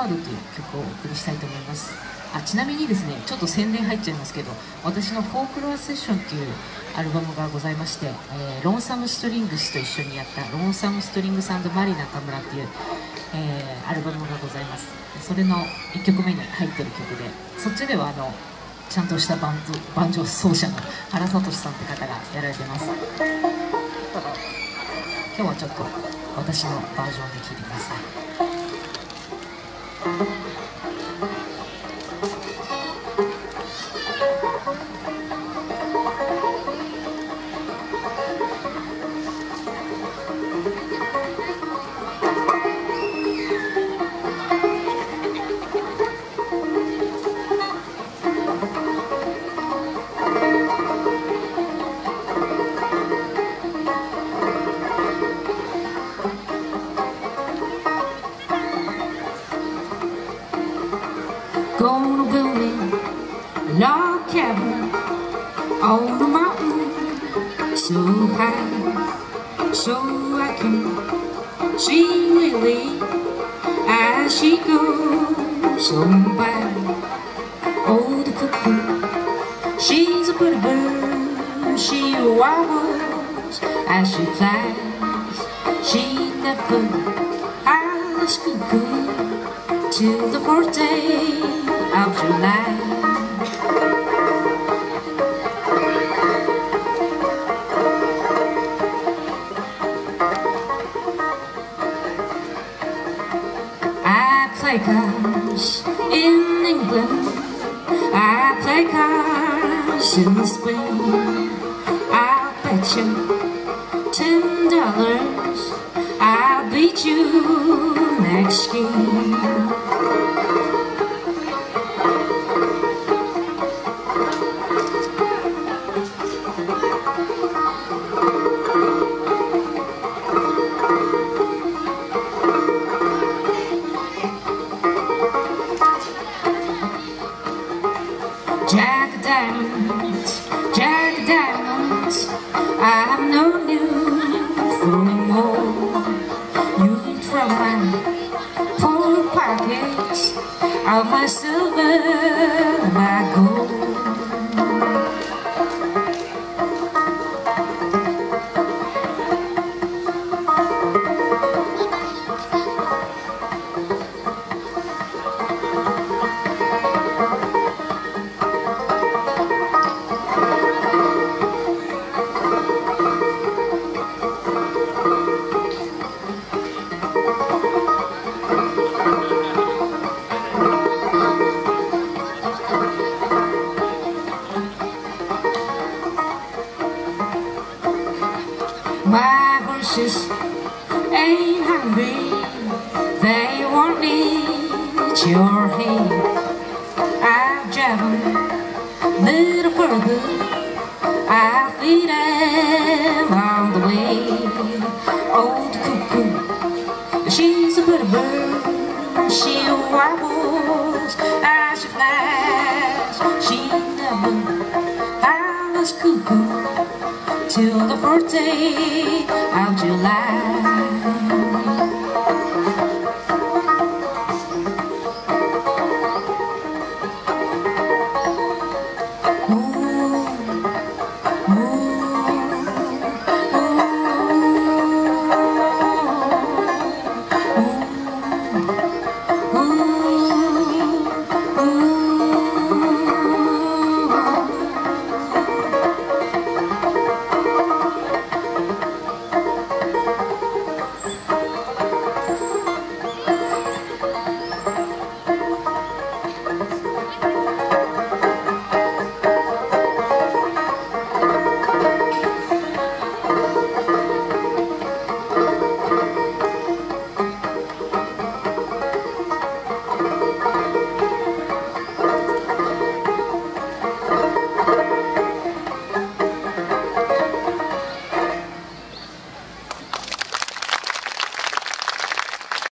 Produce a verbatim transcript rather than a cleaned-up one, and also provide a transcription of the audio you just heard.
ード」という曲をお送りしたいと思います。あ、ちなみにですね、ちょっと宣伝入っちゃいますけど、私の「フォークロアセッション」というアルバムがございまして、えー、ロンサム・ストリングスと一緒にやった「ロンサム・ストリングス&マリ中村」っていう、えー、アルバムがございます。それのいっきょくめに入ってる曲で、そっちではあのちゃんとしたバンドバンジョー奏者の原聡さんって方がやられてます。今日はちょっと私のバージョンで聴いてください。Gonna build me a log cabin on the mountain so high, so I can see Lily as she goes on by. Oh, the cuckoo, she's a pretty bird. She wobbles as she flies. She never asks cuckoo till the fourth day of July. I play cards in England, I play cards in the spring. I'll bet you ten dollars I'll beat you next game. Jack of diamonds, Jack of diamonds, I've known you for more. You from my poor pockets, of my silver, my gold. My horses ain't hungry, they won't eat your hay. I'll drive 'em a little further, I'll feed 'em all the way. Oh, the cuckoo, she's a pretty bird. She wobbles as she flies. She never howls cuckoo till the fourth day of July.